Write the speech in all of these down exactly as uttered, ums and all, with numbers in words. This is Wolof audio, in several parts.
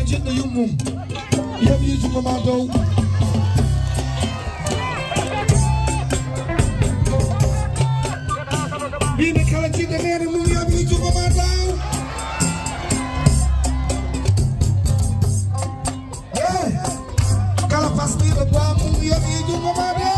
jidda yummum yabiiju mama dow bini kala jidda nene mum yabiiju mama dow eh kala pasbiɗo ba mum yabiiju mama dow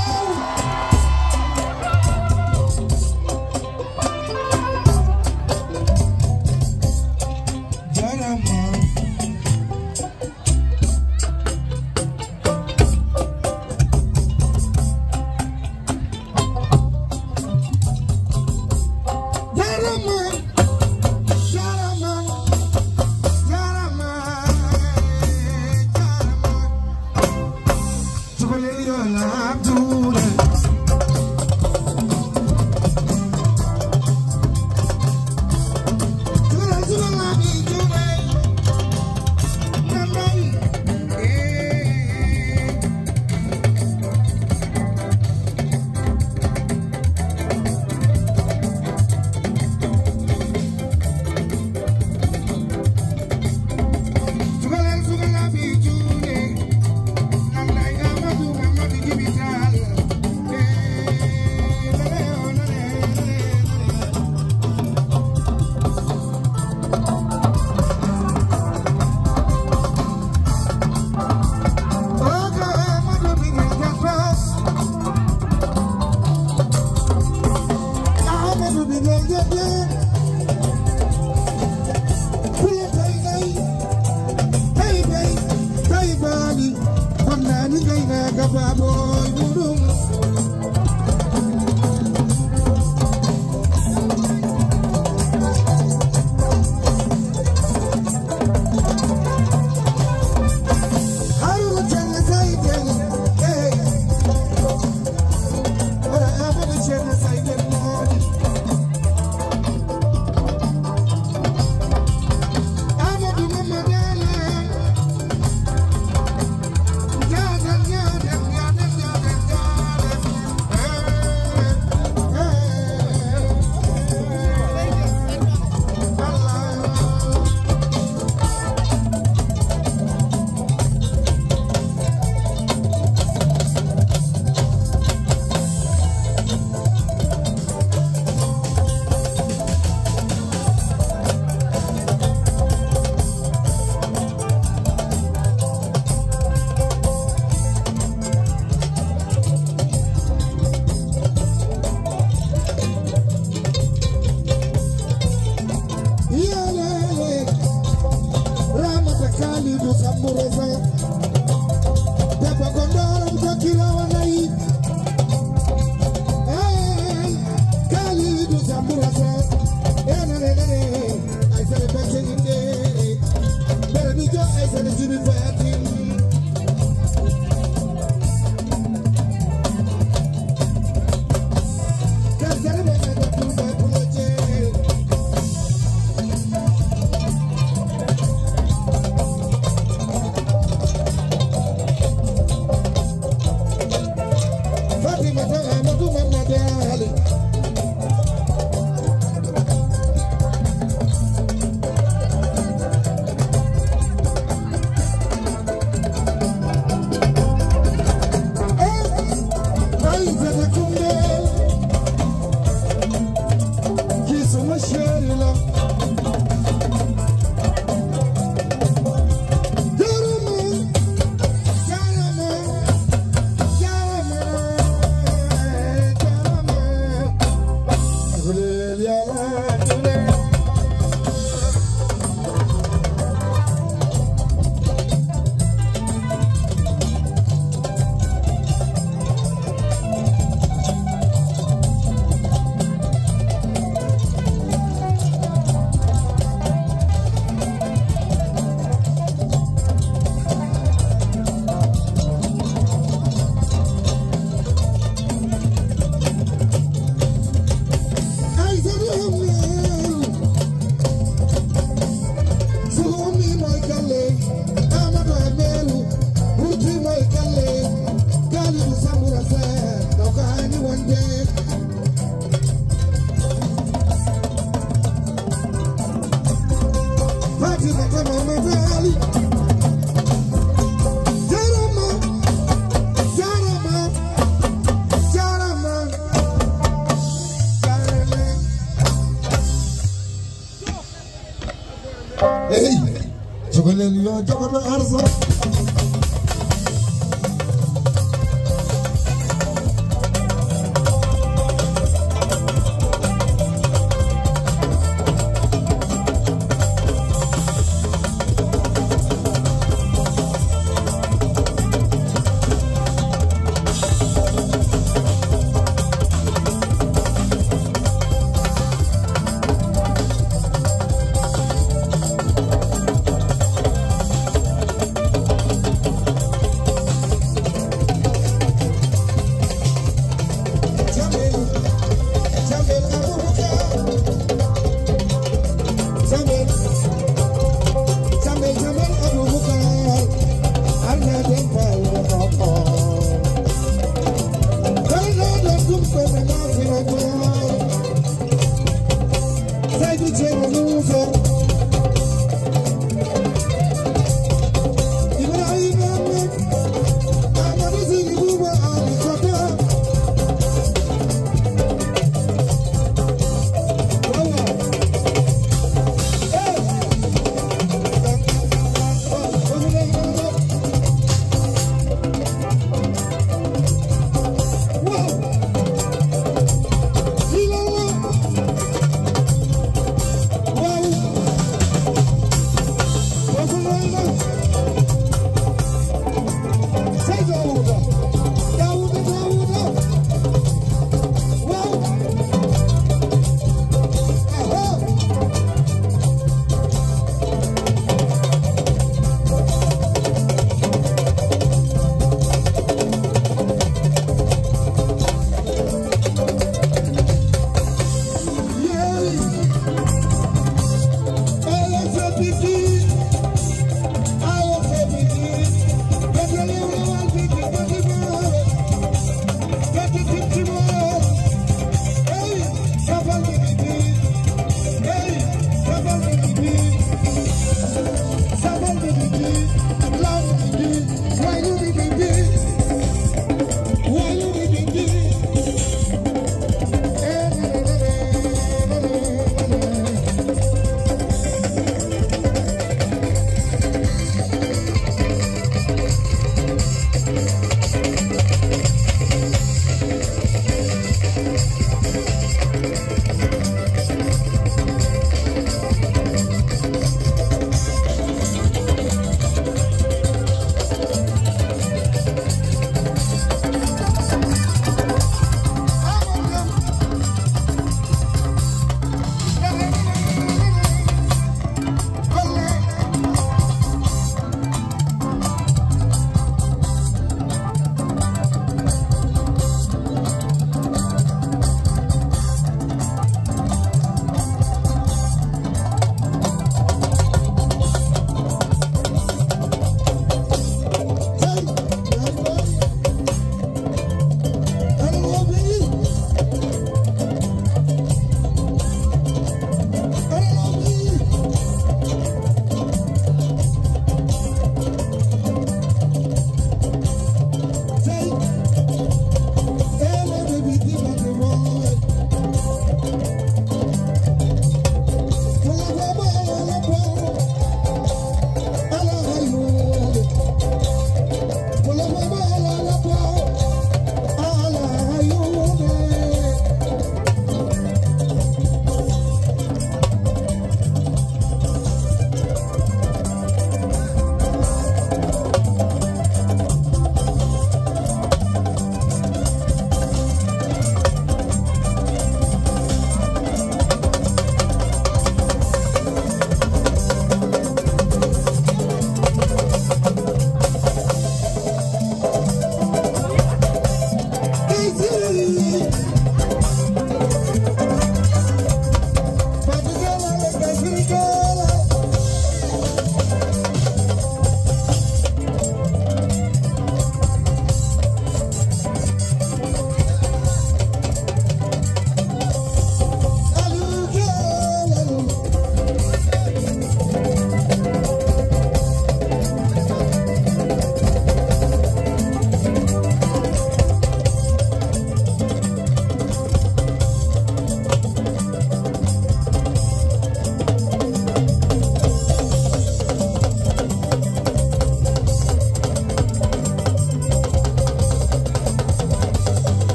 jógaleen yoo jamono arsa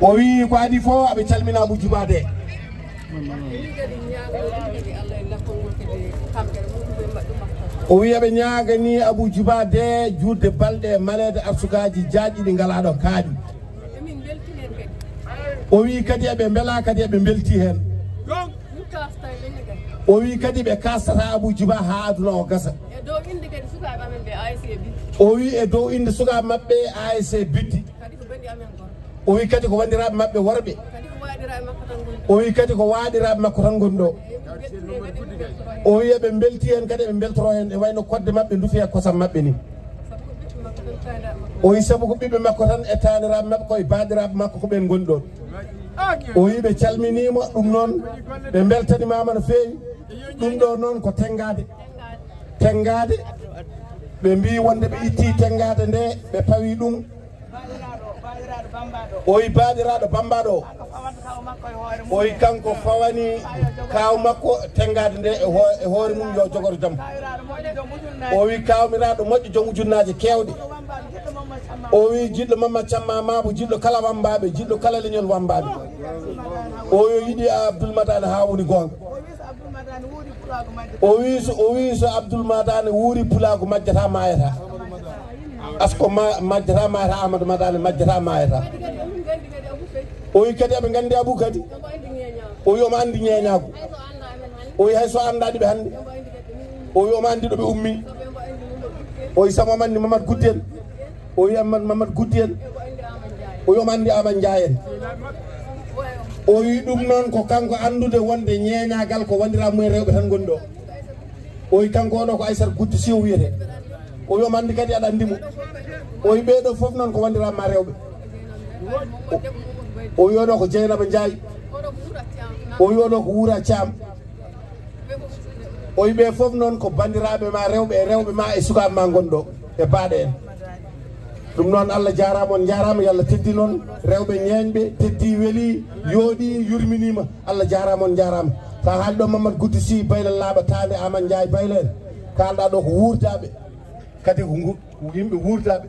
o wi ko adi fo aɓe calmina Abou Djiba de o wi aɓe ñaagani Abou Djiba de juurde balɗe malede arsugaji jaaƴi ɗi ngalaɗo kaaɗi o wi kadi eɓe beela kadi eɓe belti hen o wi kadi ɓe kastata Abou Djiba ha aduna o gasa o wi e dow inde sukaɓe mabɓe A S C Biddi o wi kadi ko wandiraɓe mabɓe worɓe o wi kadi ko waɗiraɓe makko tan goni ɗo o wi eɓe belti hen kadi eɓe beltoro hen e wayno kodde mabɓe duufi e kosam mabɓe ni o wi saabu ko ɓiɓɓe makko tan e taniraɓe mabɓe koye badiraɓe makko ko ɓen goni ɗon o wi ɓe calminima ɗum noon ɓe beltanimama no fewi ɗum ɗo noon ko tengade tengade ɓe mbi wonde ɓe itti tengade nde ɓe pawi ɗum o wi baɗiraɗo bambaɗo o wi kanko fawani kaw makko tengade nde e hoore mum yo jogoro jaam o wi kawmiraɗo moƴƴo joom ujunnaje kewɗe o wi jiɗɗo Mamadou Thiamma Mabo jiɗɗo kala wambaɓe jiɗɗo kala leñol wambaɓe o yo yiiɗi Abdoul Madane ha woni gonga o wi so o wi so Abdoul Madane wuuri pulago majjata mayata asko majjata mayata Amadou Madane majjata mayata o wi kadi eɓe gandi Abou kadi o wi omo andi ñeñago o wi hayso andaɗi ɓe hande o wi omo andi ɗo ɓe ummi o wi samo mandi Mamadou Guddi en o wi Mamadou Guddi en o wi omo andi Amadou Ndiaye en o wi ɗum noon ko kanko andude wonde ñeñagal ko wandira mumen rewɓe tan goni ɗo o wi kanko oɗo ko Aissata Guddi Siw wiyete o wi omo andi kadi aɗa andimo o wi ɓeɗo foof noon ko wandirama rewɓe o wi oɗo ko Dieynaba Ndiaye o wi oɗo ko Wura Thiam o wi ɓe foof noon ko bandiraɓe ma rewɓe e rewɓe ma e sukaɓe ma goni ɗo e baaɗe en ɗum noon Allah jarama on jarama yo Allah teddi noon rewɓe ñeñɓe teddi weeli yooɗi yurminima Allah jarama on jarama sa haali ɗo Mamadou Guddi Sy Baylel laaɓa tande Amadou Ndiaye Baylel en kalɗa ɗo ko wuurdaɓe kadi ko yimɓe wuurdaɓe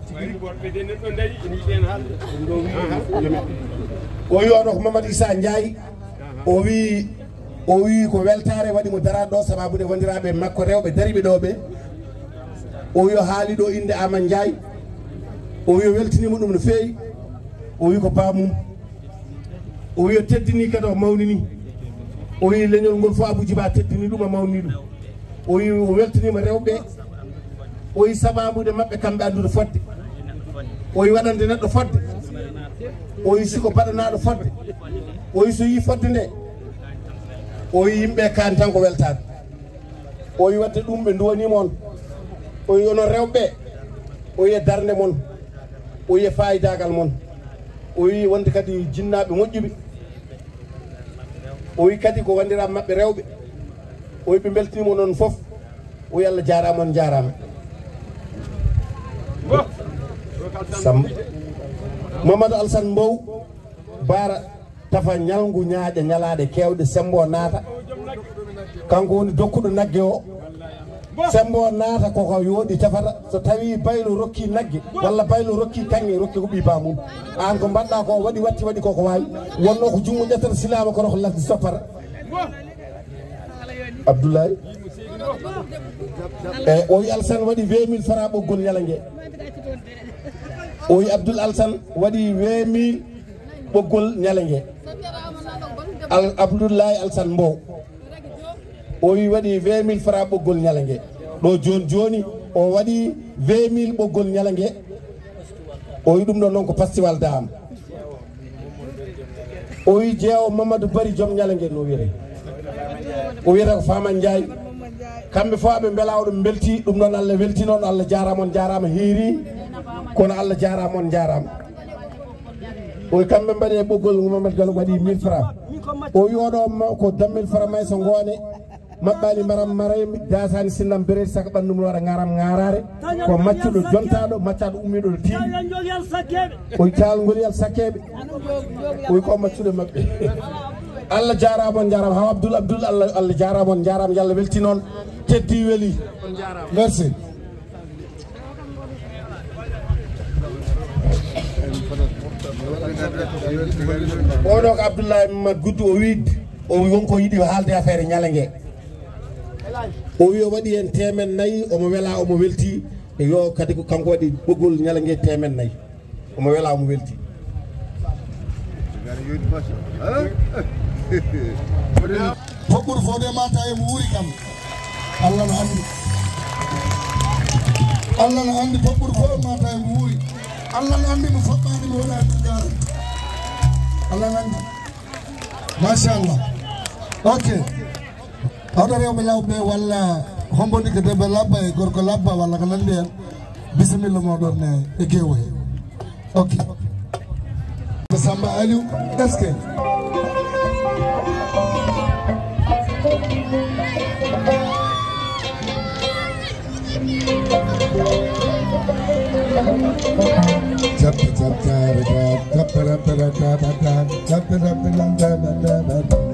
o wi oɗo ko Mamadou Issa Ndiaye o wi o wi ko weltare waɗimo daraɗo ɗo sababude wondiraɓe makko rewɓe dariɓe ɗo ɓe o wi o haali ɗo inde Amadou Ndiaye o wi o weltinima ɗum no fewi o wi ko bamum o wi o teddini kadi o mawnini o wi leñol ngol fof Abou Djiba teddini ɗum o mawni ɗum o wi o weltinima rewɓe o wi sababude mabɓe kamɓe andude fodde o wi waɗande neɗɗo fodde o wi siko baɗanaɗo fodde o wi so yi fodde nde o wi yimɓe kaani tan ko weltade o wi wadde ɗum ɓe duwanima on o wi onon rewɓe o wi e darde mon o wi e fayidagal mon o wi wonde kadi jinnaɓe moƴƴuɓe o wi kadi ko wandiraɓe mabɓe rewɓe o wi ɓe beltinimo noon foof o wi Allah jarama on jarama Samba Mamadou Alassane Mbow Bara tafa ñalngu ñaaƴa ñalaɗe kewɗe Sembo naata kanko woni dokkuɗo nagge o Sembo naata koko yooɗi tafata so tawi baylo rokki nagge walla baylo rokki kanŋe rokki ko ɓi bamum an ko mbaɗɗa ko waɗi watti waɗi koko wawi wonno ko jungo ƴettata silama kono ko lasdi soppata Abdoulaye e o wi Alassane waɗi vingt mille francs ɓoggol ñalague o wi Abdoul Alassane waɗi vingt mille ɓoggol ñalague al Abdoulaye Alassane Mbow o wi waɗi vingt mille francs ɓoggol ñalague ɗo joni joni o waɗi vingt mille ɓoggol ñalague o wi ɗum ɗo noon ko pastiwal dam o wi jeewo Mamadou Bari joom ñalague no wiyete o wiyata ko Famane Ndiaye kamɓe fo aɓe beela oɗum belti ɗum noon Allah welti noon Allah jarama on jarama heeri kono Allah jarama on jarama o wi kamɓe mbaɗi e ɓoggol Mamadou Gallo waɗi mille francs o wi oɗo ko dammille francs may so ngoone maɓɓani maram maraymi dasani sinnam bereti saka ɓandu mum waɗa garam garare ko maccuɗo jontaɗo maccaɗo ummiɗo ɗo tiiɗi o wi calngol yal sakkeɓe o wi ko maccuɗo mabɓe Allah jarama on jarama haw Abdoul Abdoul Allah Allah jarama on jarama yallah welti noon teddi weeli merci oɗo ko Abdoulaye Mamadou Goudou o wiide o wi wonko yiɗi haalde affaire ñalangue o wi o waɗi hen temen nayyi omo wela omo welti e yo kadi ko kanko waɗi ɓoggol ñalangue temen nayyi omo wela omo welti Foɓɓude fode mata e mo wuuri kam Allah no andi Allah no andi foɓɓude fode mata e mo wuuri Allah no andi mo foɓɓade mo wona ɗum garante Allah no andi machallah ok awɗo rewɓe lawɓe walla hombondi ko debbo labba e gorko labba walla ko nandi hen bisimilla moɗon e gewo he ok Samba Aliou est-ce que Chap chap chap chap chap chap chap chap chap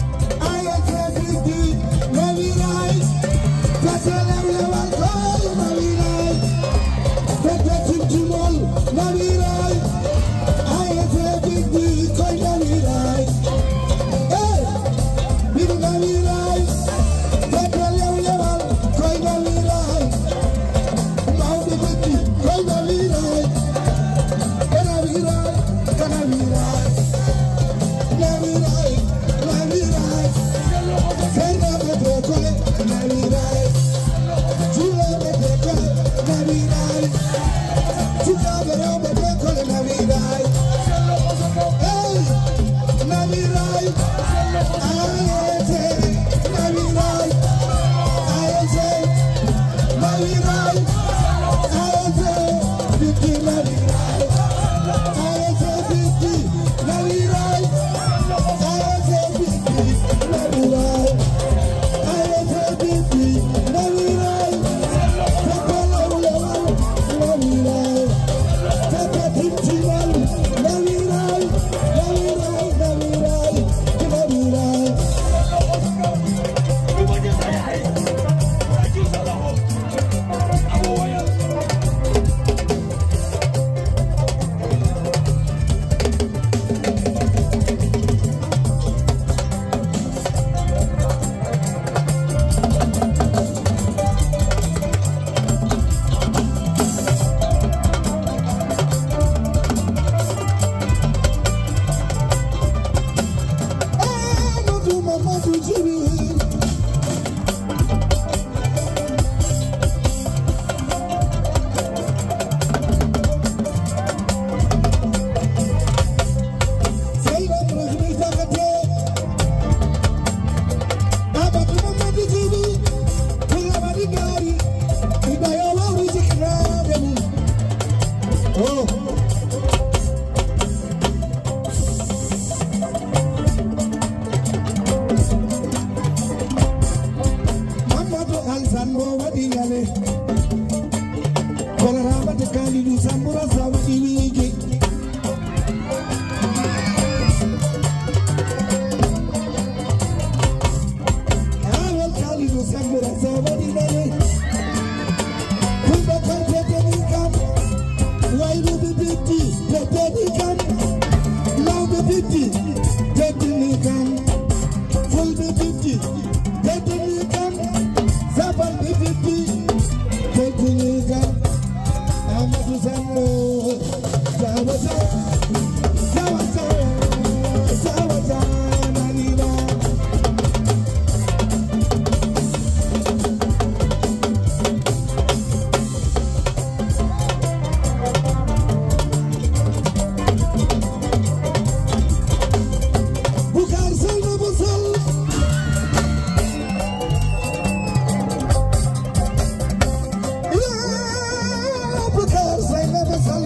That's all I will Sénégalais Colorama de Kalidou Sambura Sama Iwigi Awal Kalidou Sambura Sama Iwigi Kumba Kalpete Nikam Wailu Bibiti Pete Nikam Lau Bibiti Pete Nikam Full Bibiti Pete Nikam Zabal Bibiti Pete Nikam Amadou Sambo Zawaza Zawaza Zawaza Nanina Bukar Salma Busal Bukar Salma Busal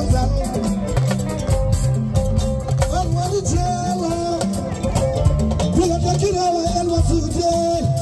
Alwari Jala Kula Takirawa Elwa Suje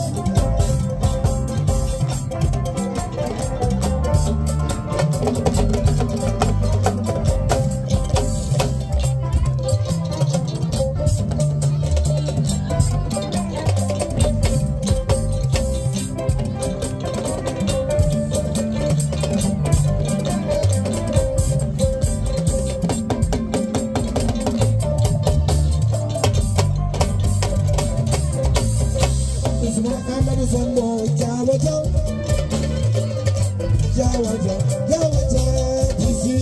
Isma Amadou Sambo Jawa Jawa Jawa Jawa Jawa Tisi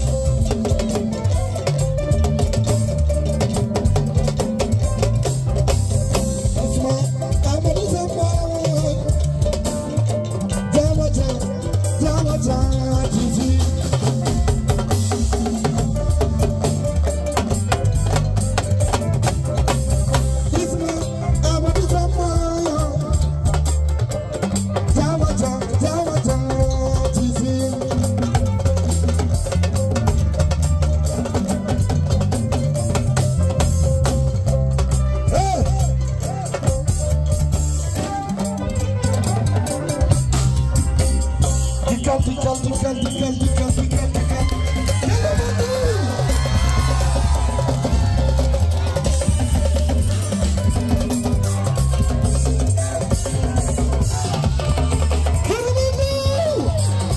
Isma Amadou Sambo Jawa Jawa Jawa Jawa Tisi Isma Amadou Sambo Jawa Jawa Jawa Jawa Tisi Hey! Tikal, tikal, tikal, tikal, tikal, tikal, tikal. Yalla Batu! Yalla Batu!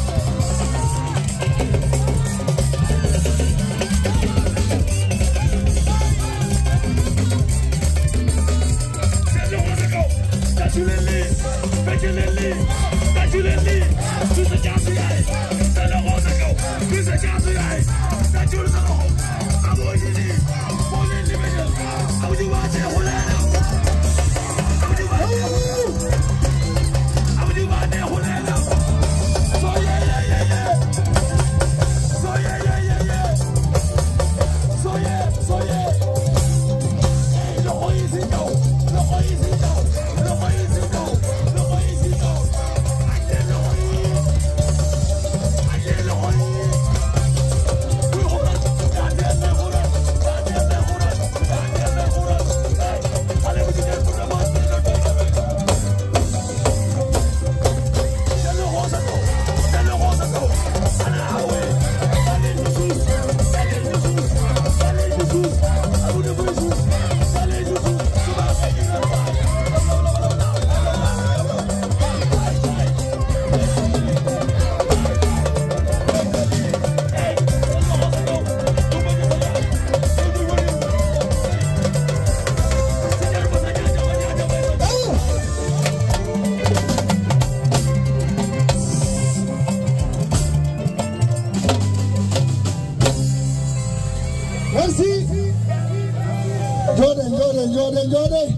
Merci. Jordan, Jordan, Jordan, Jordan.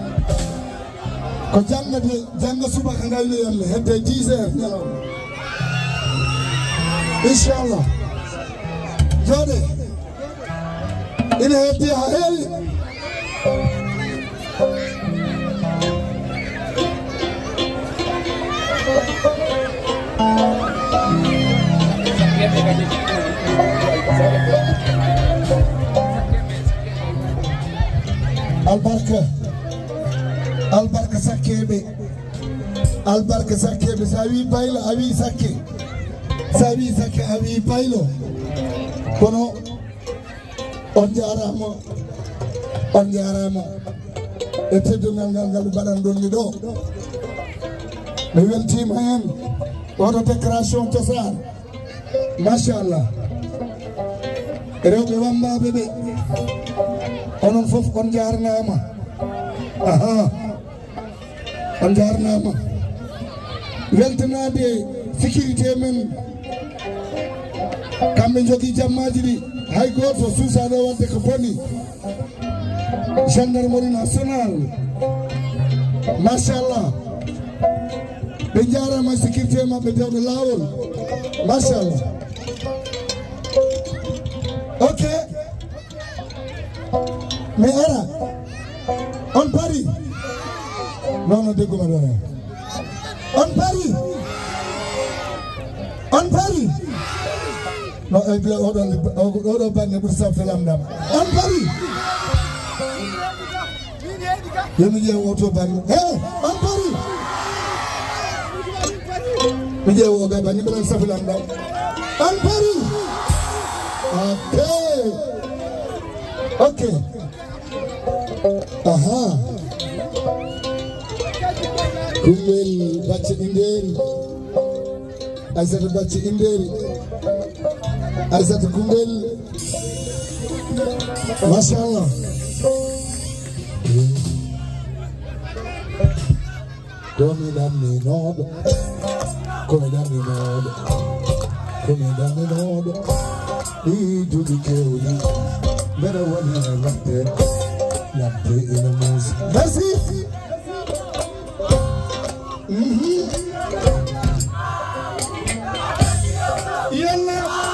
Ko janga de janga suba ka ngay yelle hedde dix heures ñalaw. Inshallah. Jordan. Ina hedde ha heli. Albarka Albarka Sakebe albarka sakke be sawi baylo awi sakke sawi sakke awi baylo kono on jarama on jarama e teddungal ngal ngal baɗan ɗon ni ɗo mi weltima hen oto déclaration cosaan machallah rewɓe wambaɓe ɓe onon fof on jarnama aha on jarnama weltanade sécurité men kamɓe jogui jammaji ɗi hay goto suusaɗo wadde ko boni gendarmerie national machallah ɓe jarama sécurité mabɓe dewɗo lawol machallah ok mi ara on pari non non dégguma dara on pari on pari non egle oɗon oɗo bange ɓuuri safde lamdam on pari yomi ƴeew oto bange e on pari mi ƴeew oɓe bange mbiɗon safi lamdam on pari ok ok aha kumbel bacce inderi Aissata bacce inderi Aissata kumbel machallah komi ɗanninoɗo komi ɗanninoɗo komi ɗanninoɗo ɗi duuɓi kewɗi mbeɗa woni e ladde ladde ina muusi merci yalla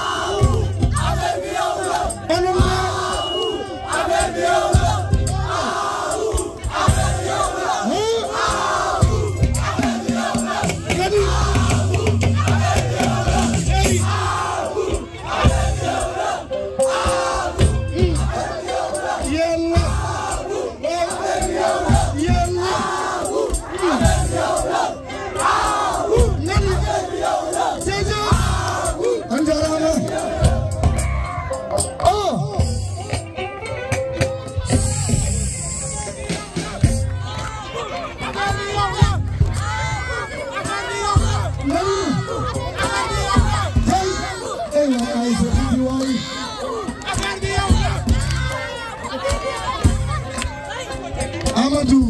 Amadou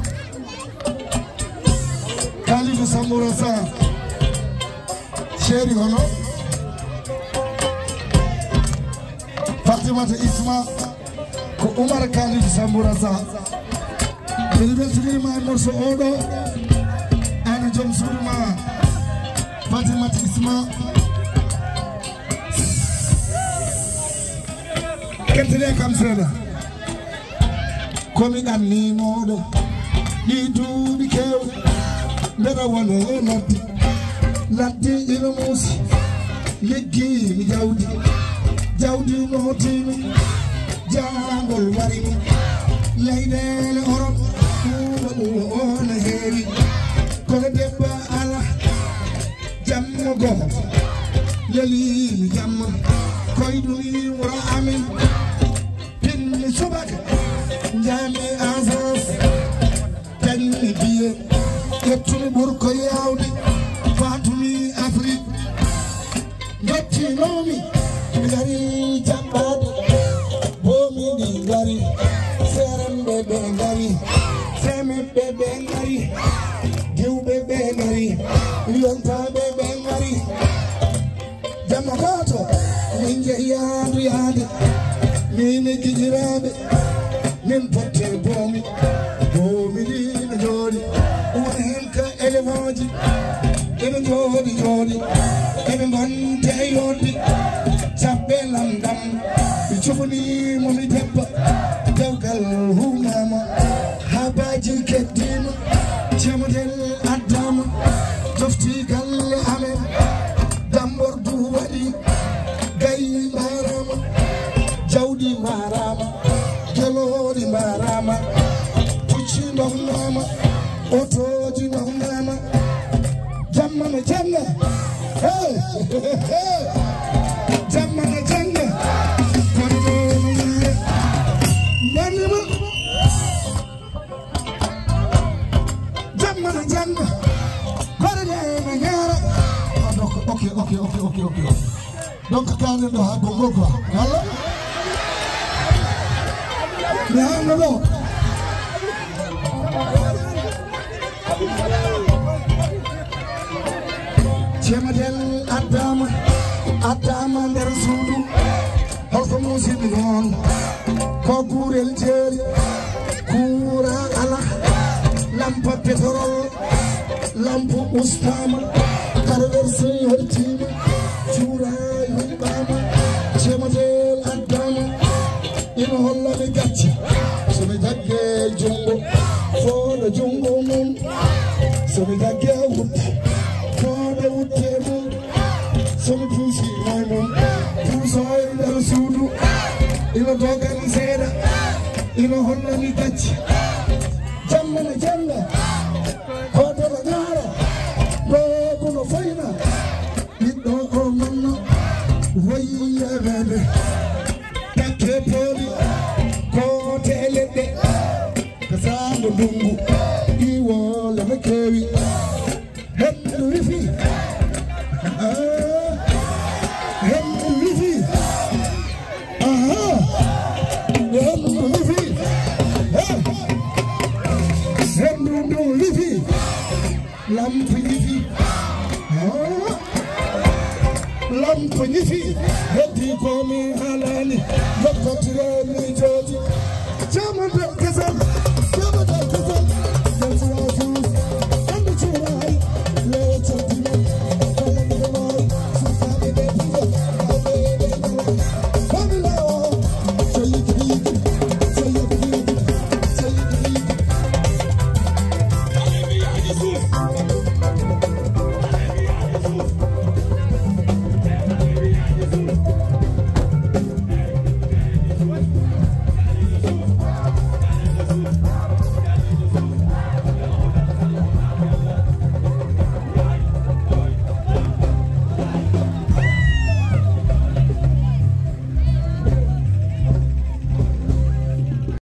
Kalidou Sambora Sarr chéri hono Fatimata Isma ko Oumar Kalidou Sambora Sarr mbiɗa weltanima e morceau oɗo ana joom suudu ma Fatimata Isma kettane kam seeɗa komi ɗanninoɗo ɗi duuɓi kewɗi mbeɗa wona e ladde ladde ina muusi liggimi jawdi jawdi notimi jangol warimi leyɗele oron ɗuɗo ɗuɗo ona heewi kono debba ala jamma goho lelimi jamma koyɗumi wuro amin pinmi subaka jami agence tañmi biye ƴettumi ɓurko yawde fatumi afrique jottinomi mi gari jaɓɓade bomiɗi gari seremɓe ɓe gari semeɓɓe ɓe gari diwɓe ɓe gari yontaɓe ɓe gari jamma goto min jeehi yaadu yaade min gijiraɓe min potte bomi bomi ɗiɗo jooɗi woni hen ka élément ji eɓe jooɗi jooɗi eɓe gonte e yodde sabɓe lamdam ɓe cuɓanimomi debba dewgal humama habaji keddima cemodel addama jofti galle amen dambordu waɗi gayi mbarama jawdi mbarama gelori mbarama pucci ndohnama otoji ndohnama hey, hey. Jamana janga, korido nungare, nanimu. Jamana janga, korido nungare. Okay, okay, okay, okay, okay. Donc quand on a gogo quoi, voilà. Non, non, non. Chemadel Adam, Adam and Rasudu, Hofa Musibion, Kokurel Jerry, Kura Allah, Lampa Petrol, Lampu Ustama, Karaversi Hertima, Chura Yubama, Chemadel Adam, in Holla Gachi, so we got gay jungle for the jungle moon, so we got gay wood. Some pussy, my mom, pussy, and the Sudu, in a dog and Zeda, in a Honda Dutch, Jamman Janga, Hotanara, Bono Fina, it don't come on, way ever, Takepoli, Cotelete, Casano Dungu, you will never carry, head to Riffy. Lampinifi, Lampinifi, Happy Komi Halali, Look at the George, German Kazan, German.